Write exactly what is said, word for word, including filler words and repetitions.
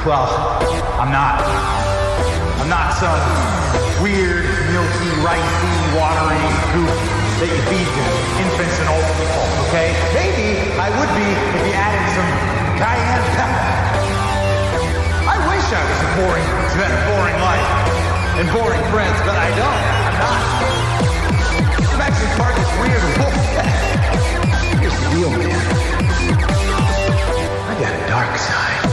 Well, I'm not. I'm not some weird, milky, ricey, watery goop that you feed to infants and old people, okay? Maybe I would be if you added some cayenne pepper. I wish I was a boring, spent a boring life and boring friends, but I don't. I'm not. I'm actually part of this weird wolf pack. Here's the deal, man. I got a dark side.